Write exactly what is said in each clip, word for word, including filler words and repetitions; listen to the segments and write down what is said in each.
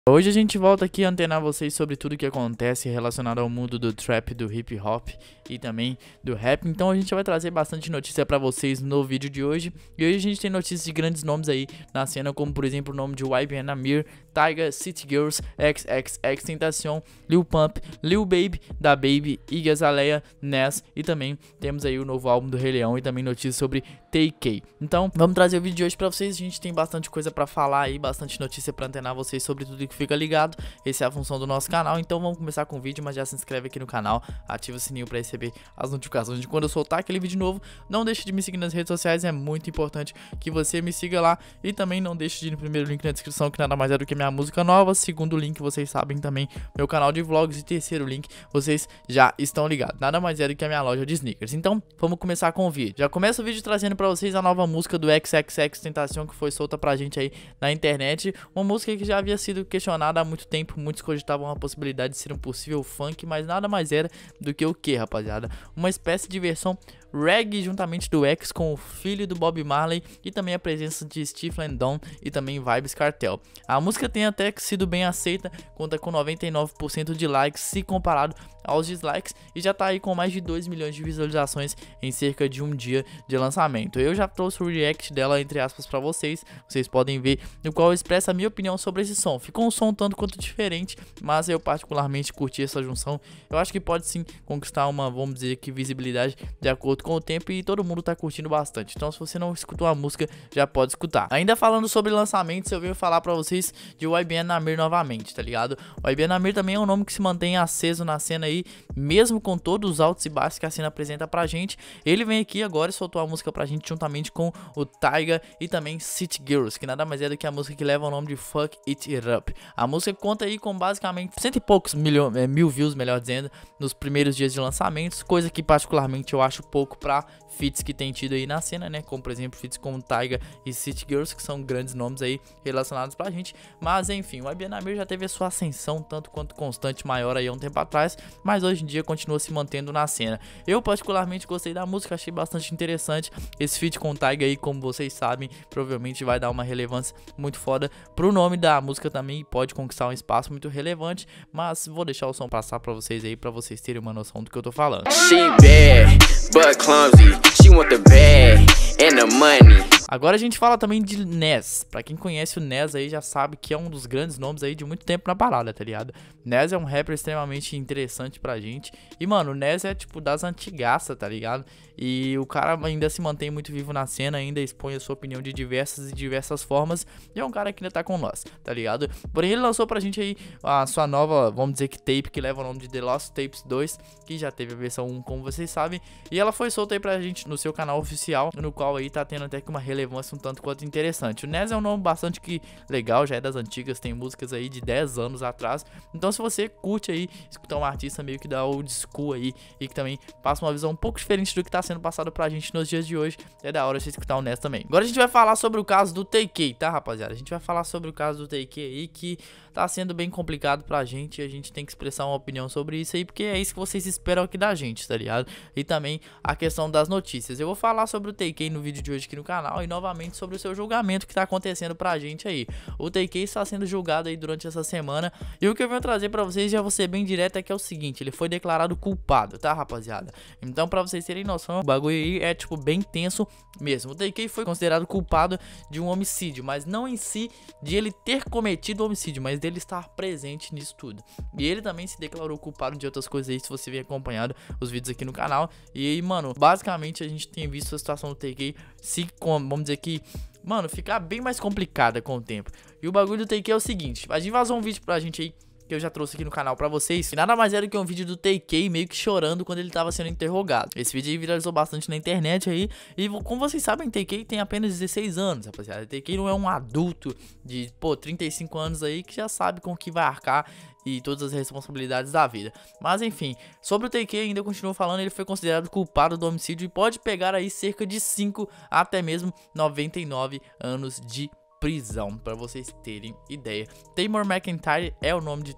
Hoje a gente volta aqui a antenar vocês sobre tudo que acontece relacionado ao mundo do trap, do hip hop e também do rap. Então a gente vai trazer bastante notícia pra vocês no vídeo de hoje. E hoje a gente tem notícias de grandes nomes aí na cena, como por exemplo o nome de Y B N Amir, Tyga, City Girls, X X X Tentacion, Lil Pump, Lil Baby, Da Baby, Iggy Azalea, Nas, e também temos aí o novo álbum do Rei Leão e também notícias sobre T K. Então vamos trazer o vídeo de hoje pra vocês. A gente tem bastante coisa pra falar aí, bastante notícia pra antenar vocês sobre tudo que fica ligado. Essa é a função do nosso canal. Então vamos começar com o vídeo, mas já se inscreve aqui no canal, ativa o sininho pra receber as notificações de quando eu soltar aquele vídeo novo. Não deixe de me seguir nas redes sociais, é muito importante que você me siga lá. E também não deixe de ir no primeiro link na descrição, que nada mais é do que minha música nova. Segundo link, vocês sabem também, meu canal de vlogs. E terceiro link, vocês já estão ligados, nada mais é do que a minha loja de sneakers. Então vamos começar com o vídeo. Já começa o vídeo trazendo pra vocês a nova música do X X X Tentacion, que foi solta pra gente aí na internet. Uma música que já havia sido questionada há muito tempo. Muitos cogitavam a possibilidade de ser um possível funk, mas nada mais era do que o que, rapaziada? Uma espécie de versão reggae juntamente do X com o filho do Bob Marley e também a presença de Stefflon Don e também Vybz Kartel. A música tem até sido bem aceita, conta com noventa e nove por cento de likes se comparado aos dislikes e já tá aí com mais de dois milhões de visualizações em cerca de um dia de lançamento. Eu já trouxe o react dela, entre aspas, pra vocês, vocês podem ver, no qual eu expresso a minha opinião sobre esse som. Ficou um som um tanto quanto diferente, mas eu particularmente curti essa junção. Eu acho que pode sim conquistar uma, vamos dizer que, visibilidade de acordo com o tempo, e todo mundo tá curtindo bastante. Então se você não escutou a música, já pode escutar. Ainda falando sobre lançamentos, eu venho falar pra vocês de Y B N Amir novamente, tá ligado? O Y B N Amir também é um nome que se mantém aceso na cena aí, mesmo com todos os altos e baixos que a cena apresenta pra gente. Ele vem aqui agora e soltou a música pra gente juntamente com o Tyga e também City Girls, que nada mais é do que a música que leva o nome de Fuck It Up. A música conta aí com basicamente cento e poucos milho, é, mil views, melhor dizendo, nos primeiros dias de lançamentos, coisa que particularmente eu acho pouco pra feats que tem tido aí na cena, né? Como por exemplo feats como Tyga e City Girls, que são grandes nomes aí relacionados pra gente. Mas enfim, o Y B N Amir já teve a sua ascensão tanto quanto constante maior aí há um tempo atrás, mas hoje em dia continua se mantendo na cena. Eu particularmente gostei da música, achei bastante interessante. Esse feat com Tyga aí, como vocês sabem, provavelmente vai dar uma relevância muito foda pro nome da música também, pode conquistar um espaço muito relevante, mas vou deixar o som passar pra vocês aí, pra vocês terem uma noção do que eu tô falando. She bad, but clumsy. She want the bag and the money. Agora a gente fala também de Nas. Pra quem conhece o Nas aí já sabe que é um dos grandes nomes aí de muito tempo na parada, tá ligado? Nas é um rapper extremamente interessante pra gente. E mano, o Nas é tipo das antigaças, tá ligado? E o cara ainda se mantém muito vivo na cena, ainda expõe a sua opinião de diversas e diversas formas. E é um cara que ainda tá com nós, tá ligado? Porém ele lançou pra gente aí a sua nova, vamos dizer que tape, que leva o nome de The Lost Tapes dois, que já teve a versão um, como vocês sabem. E ela foi solta aí pra gente no seu canal oficial, no qual aí tá tendo até que uma relevância um tanto quanto interessante. O Nas é um nome bastante que legal, já é das antigas, tem músicas aí de dez anos atrás. Então se você curte aí escutar um artista meio que da old school aí e que também passa uma visão um pouco diferente do que tá sendo passado pra gente nos dias de hoje, é da hora você escutar o Nas também. Agora a gente vai falar sobre o caso do T K, tá, rapaziada? A gente vai falar sobre o caso do T K aí, que tá sendo bem complicado pra gente e a gente tem que expressar uma opinião sobre isso aí, porque é isso que vocês esperam aqui da gente, tá ligado? E também a questão das notícias. Eu vou falar sobre o T K no vídeo de hoje aqui no canal e novamente sobre o seu julgamento que tá acontecendo pra gente aí. O T K está sendo julgado aí durante essa semana e o que eu venho trazer pra vocês, já vou ser bem direto, é que é o seguinte: ele foi declarado culpado, tá, rapaziada? Então pra vocês terem noção, o bagulho aí é tipo bem tenso mesmo. O T K foi considerado culpado de um homicídio, mas não em si de ele ter cometido o homicídio, mas dele estar presente nisso tudo. E ele também se declarou culpado de outras coisas aí, se você vem acompanhando os vídeos aqui no canal. E mano, basicamente a gente tem visto a situação do T K se, vamos dizer que, mano, ficar bem mais complicada com o tempo. E o bagulho do T K é o seguinte: a gente vazou um vídeo pra gente aí, que eu já trouxe aqui no canal pra vocês, que nada mais era que um vídeo do T K meio que chorando quando ele tava sendo interrogado. Esse vídeo aí viralizou bastante na internet aí, e como vocês sabem, T K tem apenas dezesseis anos, rapaziada. T K não é um adulto de, pô, trinta e cinco anos aí, que já sabe com o que vai arcar e todas as responsabilidades da vida. Mas enfim, sobre o T K ainda continuo falando, ele foi considerado culpado do homicídio e pode pegar aí cerca de cinco até mesmo noventa e nove anos de prisão, pra vocês terem ideia. Taymor McIntyre é o nome de T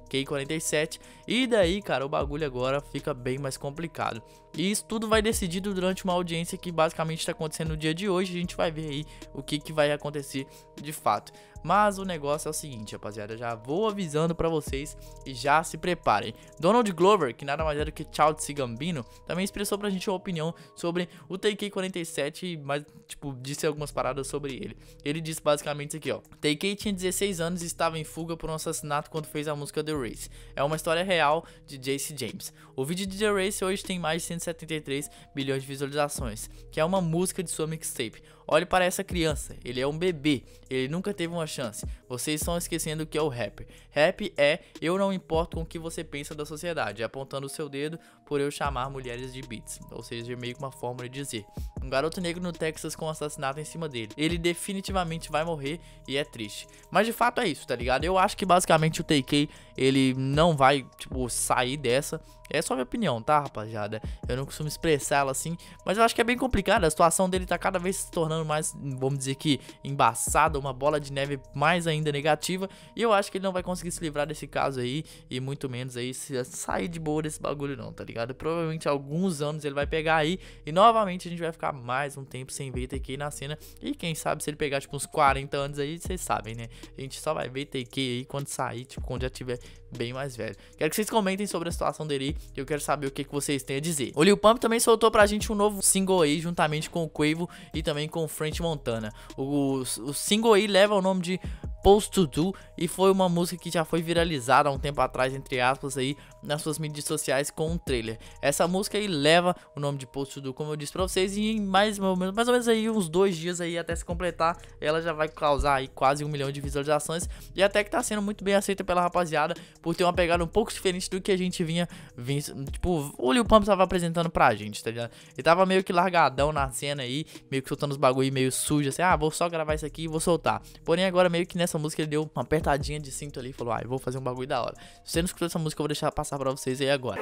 K quarenta e sete. E daí, cara, o bagulho agora fica bem mais complicado. E isso tudo vai decidido durante uma audiência que basicamente está acontecendo no dia de hoje. A gente vai ver aí o que, que vai acontecer de fato. Mas o negócio é o seguinte, rapaziada, já vou avisando pra vocês e já se preparem. Donald Glover, que nada mais é do que Childish Gambino, também expressou pra gente uma opinião sobre o T K quarenta e sete, mas, tipo, disse algumas paradas sobre ele. Ele disse basicamente isso aqui, ó. T K tinha dezesseis anos e estava em fuga por um assassinato quando fez a música The Race. É uma história real de Jace James. O vídeo de The Race hoje tem mais de cento e setenta e três bilhões de visualizações, que é uma música de sua mixtape. Olhe para essa criança, ele é um bebê, ele nunca teve uma chance. Vocês estão esquecendo o que é o rapper. Rap é eu não importo com o que você pensa da sociedade, apontando o seu dedo por eu chamar mulheres de beats. Ou seja, meio que uma forma de dizer. Um garoto negro no Texas com um assassinato em cima dele. Ele definitivamente vai morrer e é triste. Mas de fato é isso, tá ligado? Eu acho que basicamente o T K, ele não vai, tipo, sair dessa. É só minha opinião, tá, rapaziada? Eu não costumo expressar ela assim, mas eu acho que é bem complicado. A situação dele tá cada vez se tornando mais, vamos dizer que, embaçada, uma bola de neve mais ainda negativa. E eu acho que ele não vai conseguir se livrar desse caso aí, e muito menos aí se sair de boa desse bagulho não, tá ligado? Provavelmente alguns anos ele vai pegar aí, e novamente a gente vai ficar mais um tempo sem ver T K na cena. E quem sabe se ele pegar, tipo, uns quarenta anos aí, vocês sabem, né? A gente só vai ver T K aí quando sair, tipo, quando já tiver bem mais velho. Quero que vocês comentem sobre a situação dele aí, que eu quero saber o que, que vocês têm a dizer. O Lil Pump também soltou pra gente um novo single aí, juntamente com o Quavo e também com o French Montana. O, o single aí leva o nome de Supposed to Do e foi uma música que já foi viralizada há um tempo atrás, entre aspas, aí nas suas mídias sociais com um trailer. Essa música aí leva o nome de Supposed to Do, como eu disse pra vocês, e em mais, mais ou menos aí uns dois dias aí até se completar, ela já vai causar aí quase um milhão de visualizações, e até que tá sendo muito bem aceita pela rapaziada, por ter uma pegada um pouco diferente do que a gente vinha, vinha tipo, o Lil Pump tava apresentando pra gente, tá ligado? Ele tava meio que largadão na cena aí, meio que soltando os bagulho meio sujo, assim, ah, vou só gravar isso aqui e vou soltar. Porém agora meio que nessa música ele deu uma apertadinha de cinto ali e falou, ah, eu vou fazer um bagulho da hora. Se você não escutou essa música, eu vou deixar passar pra vocês aí agora.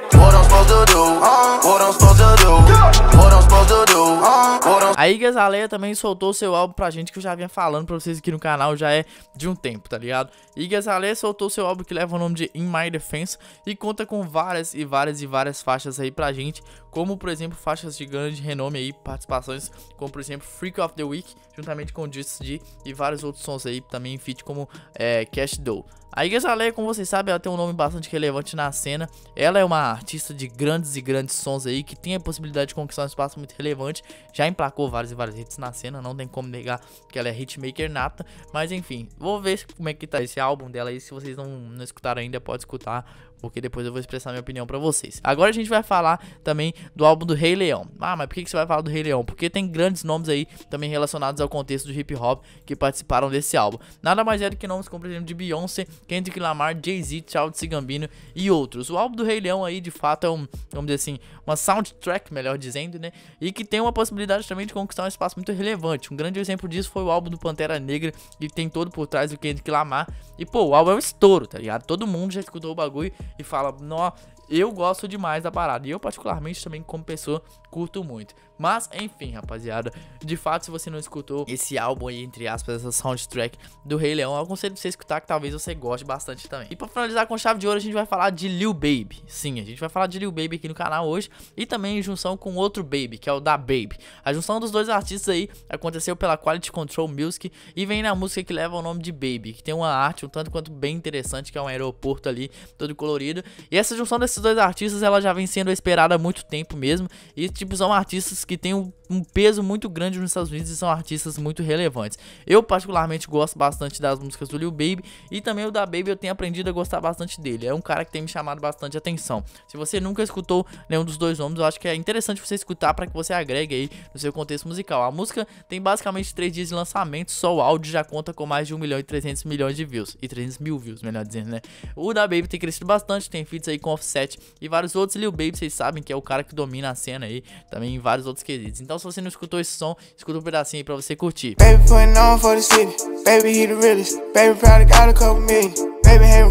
A Iggy Azalea também soltou seu álbum pra gente, que eu já vinha falando pra vocês aqui no canal, já é de um tempo, tá ligado? Iggy Azalea soltou seu álbum que leva o nome de In My Defense e conta com várias e várias e várias faixas aí pra gente, como por exemplo faixas de grande renome aí, participações como por exemplo Freak of the Week, juntamente com Juice D e vários outros sons aí também em feat como é, Cash Dough. A Iggy Azalea, como vocês sabem, ela tem um nome bastante relevante na cena. Ela é uma artista de grandes e grandes sons aí, que tem a possibilidade de conquistar um espaço muito relevante. Já emplacou vários e vários hits na cena, não tem como negar que ela é hitmaker nata. Mas enfim, vou ver como é que tá esse álbum dela aí. Se vocês não, não escutaram ainda, pode escutar, porque depois eu vou expressar minha opinião pra vocês. Agora a gente vai falar também do álbum do Rei Leão. Ah, mas por que, que você vai falar do Rei Leão? Porque tem grandes nomes aí também relacionados ao contexto do hip hop que participaram desse álbum. Nada mais é do que nomes como, por exemplo, de Beyoncé, Kendrick Lamar, Jay-Z, Childish Gambino e outros. O álbum do Rei Leão aí, de fato, é um, vamos dizer assim, uma soundtrack, melhor dizendo, né? E que tem uma possibilidade também de conquistar um espaço muito relevante. Um grande exemplo disso foi o álbum do Pantera Negra, que tem todo por trás do Kendrick Lamar. E, pô, o álbum é um estouro, tá ligado? Todo mundo já escutou o bagulho e fala, nó, eu gosto demais da parada. E eu, particularmente, também, como pessoa, curto muito. Mas, enfim, rapaziada, de fato, se você não escutou esse álbum aí, entre aspas, essa soundtrack do Rei Leão, eu aconselho você escutar, que talvez você goste bastante também. E pra finalizar com chave de ouro, a gente vai falar de Lil Baby. Sim, a gente vai falar de Lil Baby aqui no canal hoje. E também em junção com outro Baby, que é o Da Baby. A junção dos dois artistas aí aconteceu pela Quality Control Music e vem na música que leva o nome de Baby, que tem uma arte um tanto quanto bem interessante, que é um aeroporto ali, todo colorido. E essa junção desses dois artistas, ela já vem sendo esperada há muito tempo mesmo. E, tipo, são artistas que têm um, um peso muito grande nos Estados Unidos e são artistas muito relevantes. Eu, particularmente, gosto bastante das músicas do Lil Baby e também o Da Baby eu tenho aprendido a gostar bastante dele. É um cara que tem me chamado bastante atenção. Se você nunca escutou nenhum dos dois nomes, eu acho que é interessante você escutar para que você agregue aí no seu contexto musical. A música tem basicamente três dias de lançamento, só o áudio já conta com mais de um milhão e trezentos milhões de views. E trezentos mil views, melhor dizendo, né? O Da Baby tem crescido bastante, tem feats aí com Offset e vários outros. Lil Baby, vocês sabem que é o cara que domina a cena aí, também em vários outros quesitos. Então, se você não escutou esse som, escuta um pedacinho aí pra você curtir. Baby putting on for the city, baby he the realest, baby probably got a couple million, baby having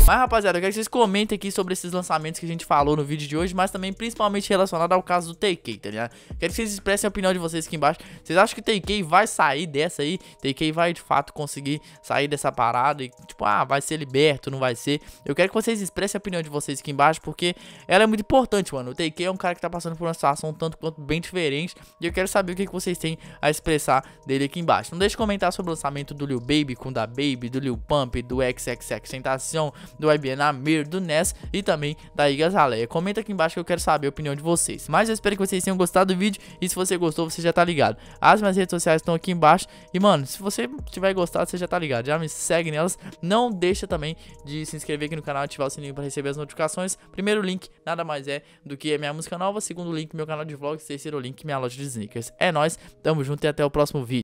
Mas, rapaziada, eu quero que vocês comentem aqui sobre esses lançamentos que a gente falou no vídeo de hoje, mas também principalmente relacionado ao caso do T K, tá ligado? Quero que vocês expressem a opinião de vocês aqui embaixo. Vocês acham que o T K vai sair dessa aí? T K vai de fato conseguir sair dessa parada e tipo, ah, vai ser liberto, não vai ser? Eu quero que vocês expressem a opinião de vocês aqui embaixo, porque ela é muito importante, mano. O T K é um cara que tá passando por uma situação tanto quanto bem diferente, e eu quero saber o que, que vocês têm a expressar dele aqui embaixo. Não deixe de comentar sobre o lançamento do Lil Baby com da Baby, do Lil Pump, do X X X Tentacion, do I B N Amir, do Ness e também da Iggy Azalea. Comenta aqui embaixo que eu quero saber a opinião de vocês. Mas eu espero que vocês tenham gostado do vídeo, e se você gostou, você já tá ligado. As minhas redes sociais estão aqui embaixo, e mano, se você tiver gostado, você já tá ligado. Já me segue nelas. Não deixa também de se inscrever aqui no canal, ativar o sininho para receber as notificações. Primeiro link nada mais é do que a minha música nova, segundo link meu canal de vlogs, terceiro link minha loja de sneakers. É nóis, tamo junto e até o próximo vídeo.